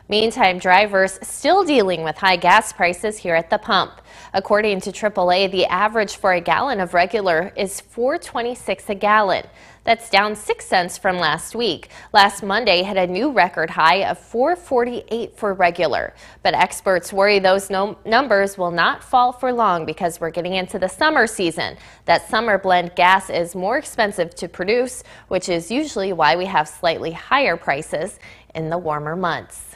Meantime, drivers still dealing with high gas prices here at the pump. According to AAA, the average for a gallon of regular is $4.26 a gallon. That's down 6 cents from last week. Last Monday hit a new record high of $4.48 for regular. But experts worry those numbers will not fall for long because we're getting into the summer season. That summer blend gas is more expensive to produce, which is usually why we have slightly higher prices in the warmer months.